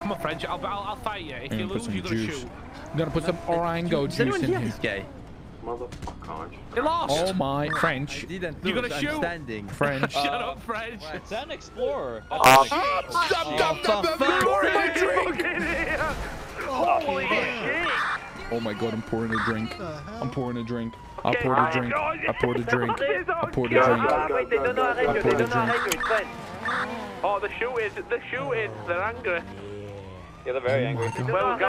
Come on, French. I'll fight you. If you lose, you're gonna shoot. I'm gonna put some orango juice in here. He's gay. Motherfucker. You lost. Oh my French. You're gonna shoot. Standing. French. Shut up, French. It's an explorer. Oh my god, I'm pouring a drink. I'm pouring a drink. I poured a drink. I poured a drink. I poured a drink. I poured a drink. Oh, the shoot is. They're angry. Yeah, they're very angry. Well,